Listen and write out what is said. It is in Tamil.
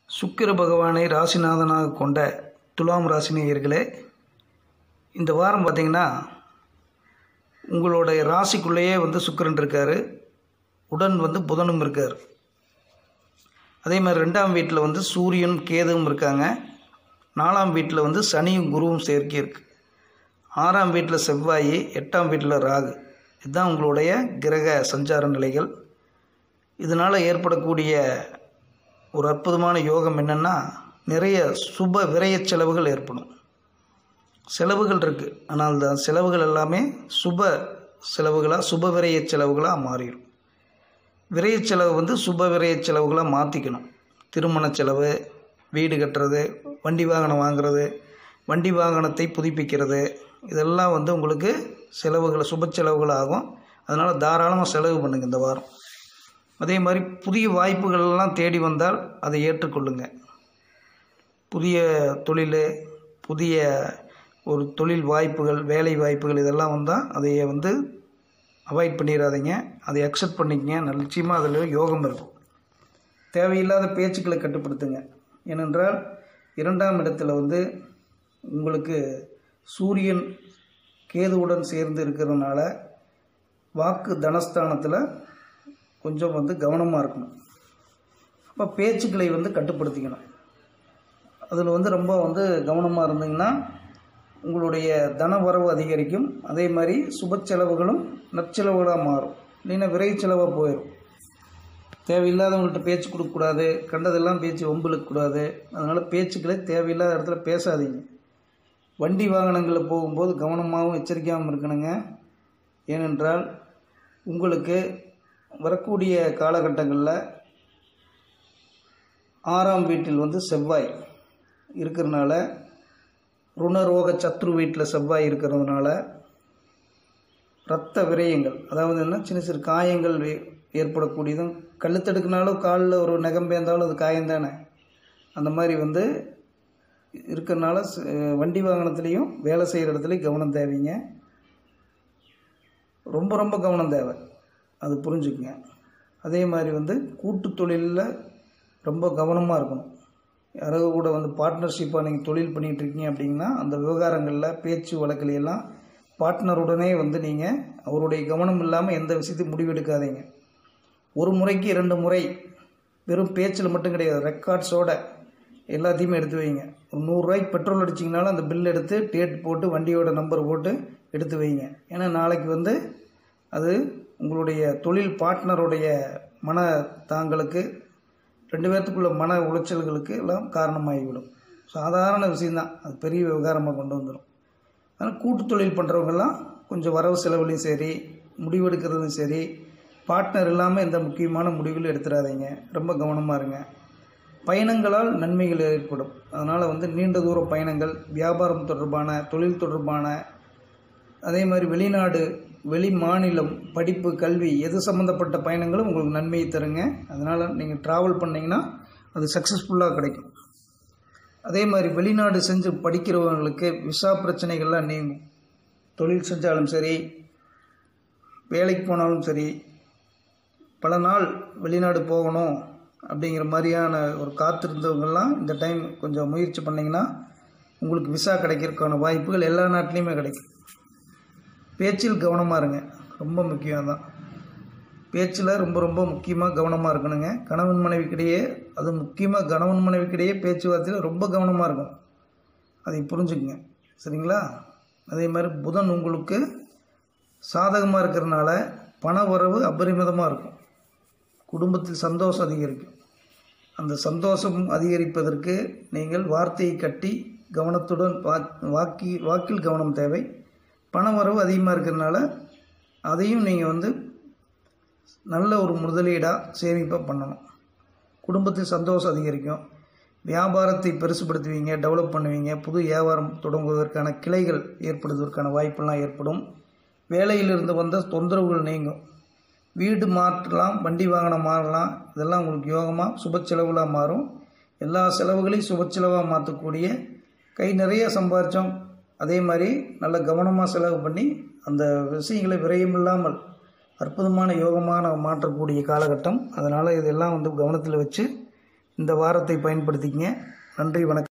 சுக்கிர பகவானை ராசிநாதனாக கொண்ட துலாம் ராசி நேயர்களே, இந்த வாரம் பார்த்திங்கன்னா உங்களுடைய ராசிக்குள்ளேயே சுக்கிரன் இருக்கார், உடன் புதனும் இருக்கார். அதே மாதிரி 2ஆம் வீட்டில் சூரியனும் கேதுவும் இருக்காங்க. 4ஆம் வீட்டில் சனியும் குருவும் சேர்க்கை இருக்குது. 6ஆம் வீட்டில் செவ்வாய், 8ஆம் வீட்டில் ராகு. இதுதான் உங்களுடைய கிரக சஞ்சார நிலைகள். இதனால் ஏற்படக்கூடிய ஒரு அற்புதமான யோகம் என்னென்னா, நிறைய சுப விரய செலவுகள் ஏற்படும். செலவுகள் இருக்குது, ஆனால் அந்த செலவுகள் எல்லாமே சுப செலவுகளாக சுப விரய செலவுகளாக மாறிடும். விரய செலவு சுப விரய செலவுகளாக மாற்றிக்கணும். திருமண செலவு, வீடு கட்டுறது, வண்டி வாகனம் வாங்குறது, வண்டி வாகனத்தை புதுப்பிக்கிறது, இதெல்லாம் உங்களுக்கு செலவுகள் சுப செலவுகள் ஆகும். அதனால் தாராளமாக செலவு பண்ணுங்கள் இந்த வாரம். அதே மாதிரி புதிய வாய்ப்புகளெல்லாம் தேடி வந்தால் அதை ஏற்றுக்கொள்ளுங்க. புதிய தொழில், புதிய ஒரு தொழில் வாய்ப்புகள், வேலை வாய்ப்புகள் இதெல்லாம் வந்தால் அதை அவாய்ட் பண்ணிடாதீங்க. அதை அக்செப்ட் பண்ணிக்கங்க. நிச்சயமாக அதில் யோகம் இருக்கும். தேவையில்லாத பேச்சுக்களை கட்டுப்படுத்துங்க. ஏனென்றால் 2ஆம் இடத்துல உங்களுக்கு சூரியன் கேதுவுடன் சேர்ந்து இருக்கிறதுனால வாக்கு தனஸ்தானத்தில் கொஞ்சம் கவனமாக இருக்கணும். அப்போ பேச்சுக்களை கட்டுப்படுத்திக்கணும். அதில் ரொம்ப கவனமாக இருந்தீங்கன்னா உங்களுடைய தன வரவு அதிகரிக்கும். அதே மாதிரி சுப செலவுகளும் நற்செலவுகளாக மாறும். இல்லைன்னா விரை செலவாக போயிடும். தேவையில்லாதவங்கள்ட்ட பேச்சு கொடுக்கக்கூடாது, கண்டதெல்லாம் பேச்சு வம்பிழுக்கக்கூடாது. அதனால் பேச்சுக்களை தேவையில்லாத இடத்துல பேசாதீங்க. வண்டி வாகனங்களில் போகும்போது கவனமாகவும் எச்சரிக்கையாகவும் இருக்கணுங்க. ஏனென்றால் உங்களுக்கு வரக்கூடிய காலகட்டங்களில் 6ஆம் வீட்டில் செவ்வாய் இருக்கிறதுனால, ருணரோக சத்ரு வீட்டில் செவ்வாய் இருக்கிறதுனால இரத்த விரயங்கள், அதாவது என்ன, சின்ன சிறு காயங்கள் ஏற்படக்கூடியதும், கழுத்தடுக்குனாலும் காலில் ஒரு நகம் பேர்ந்தாலும் அது காயந்தானே. அந்த மாதிரி இருக்கிறதுனால வண்டி வாகனத்துலேயும் வேலை செய்கிற இடத்துலையும் கவனம் தேவைங்க. ரொம்ப ரொம்ப கவனம் தேவை, அது புரிஞ்சுக்குங்க. அதே மாதிரி கூட்டு தொழிலில் ரொம்ப கவனமாக இருக்கணும். யாராவது கூட பார்ட்னர்ஷிப்பாக நீங்கள் தொழில் பண்ணிகிட்ருக்கீங்க அப்படின்னா அந்த விவகாரங்களில் பேச்சு வழக்கிலையெல்லாம் பார்ட்னருடனே நீங்கள் அவருடைய கவனம் இல்லாமல் எந்த விஷயத்தையும் முடிவெடுக்காதீங்க. ஒரு முறைக்கு 2 முறை வெறும் பேச்சில் மட்டும் கிடையாது, ரெக்கார்ட்ஸோடு எல்லாத்தையுமே எடுத்து வைங்க. ஒரு 100 ரூபாய்க்கு பெட்ரோல் அடிச்சிங்கனாலும் அந்த பில் எடுத்து டேட் போட்டு வண்டியோட நம்பர் போட்டு எடுத்து வைங்க. ஏன்னா நாளைக்கு அது உங்களுடைய தொழில் பார்ட்னருடைய மன தாங்களுக்கு 2 பேர்த்துக்குள்ள மன உளைச்சல்களுக்கு எல்லாம் காரணமாகிவிடும். சாதாரண விஷயந்தான், அது பெரிய விவகாரமாக கொண்டு வந்துடும். அதனால் கூட்டு தொழில் பண்ணுறவங்கெல்லாம் கொஞ்சம் வரவு செலவுலையும் சரி, முடிவெடுக்கிறதும் சரி, பார்ட்னர் இல்லாமல் எந்த முக்கியமான முடிவில் எடுத்துடாதீங்க. ரொம்ப கவனமாக இருங்க. பயணங்களால் நன்மைகள் ஏற்படும். அதனால் நீண்ட தூர பயணங்கள், வியாபாரம் தொடர்பான, தொழில் தொடர்பான, அதே மாதிரி வெளிநாடு, வெளி மாநிலம், படிப்பு, கல்வி, எது சம்மந்தப்பட்ட பயணங்களும் உங்களுக்கு நன்மையை தருங்க. அதனால் நீங்கள் ட்ராவல் பண்ணிங்கன்னா அது சக்ஸஸ்ஃபுல்லாக கிடைக்கும். அதே மாதிரி வெளிநாடு செஞ்சு படிக்கிறவங்களுக்கு விசா பிரச்சனைகள்லாம் நீங்கும். தொழில் செஞ்சாலும் சரி, வேலைக்கு போனாலும் சரி, பல நாள் வெளிநாடு போகணும் அப்படிங்கிற மாதிரியான ஒரு காத்திருந்தவங்கெல்லாம் இந்த டைம் கொஞ்சம் முயற்சி பண்ணிங்கன்னா உங்களுக்கு விசா கிடைக்கிறதுக்கான வாய்ப்புகள் எல்லா நாட்டிலையுமே கிடைக்கும். பேச்சில் கவனமாக இருங்க, ரொம்ப முக்கியம் தான். பேச்சில் ரொம்ப ரொம்ப முக்கியமாக கவனமாக இருக்கணுங்க. கணவன் மனைவிக்கிடையே, அது முக்கியமாக கணவன் மனைவிக்கிடையே பேச்சுவார்த்தையில் ரொம்ப கவனமாக இருக்கும். அதை புரிஞ்சுக்குங்க, சரிங்களா? அதே மாதிரி புதன் உங்களுக்கு சாதகமாக இருக்கிறதுனால பண வரவு அபரிமிதமாக இருக்கும். குடும்பத்தில் சந்தோஷம் அதிகரிக்கும். அந்த சந்தோஷம் அதிகரிப்பதற்கு நீங்கள் வார்த்தையை கட்டி கவனத்துடன் வாக்கில் கவனம் தேவை. பண வரவு அதிகமாக இருக்கிறதுனால அதையும் நீங்கள் நல்ல ஒரு முதலீடாக சேமிப்பாக பண்ணணும். குடும்பத்தில் சந்தோஷம் அதிகரிக்கும். வியாபாரத்தை பெருசுப்படுத்துவீங்க, டெவலப் பண்ணுவீங்க. புது வியாபாரம் தொடங்குவதற்கான கிளைகள் ஏற்படுவதற்கான வாய்ப்பெல்லாம் ஏற்படும். வேலையிலிருந்து வந்த தொந்தரவுகள் நீங்கும். வீடு மாற்றலாம், வண்டி வாகனம் மாறலாம். இதெல்லாம் உங்களுக்கு யோகமாக சுப செலவுலாம் மாறும். எல்லா செலவுகளையும் சுப செலவாக மாற்றக்கூடிய, கை நிறைய சம்பாரித்தோம், அதே மாதிரி நல்ல கவனமாக செலவு பண்ணி அந்த விஷயங்களை விரயமில்லாமல் அற்புதமான யோகமான மாற்றக்கூடிய காலகட்டம். அதனால் இதெல்லாம் கவனத்தில் வச்சு இந்த வாரத்தை பயன்படுத்திக்கங்க. நன்றி, வணக்கம்.